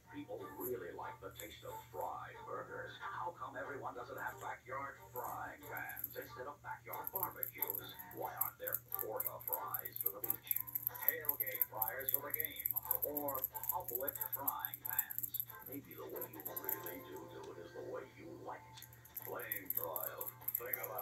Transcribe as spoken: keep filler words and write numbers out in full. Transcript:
People really like the taste of fried burgers. How come everyone doesn't have backyard frying pans instead of backyard barbecues? Why aren't there porta fries for the beach, tailgate fryers for the game, or public frying pans? Maybe the way you really do do it is the way you like it. Flame broiled. Think about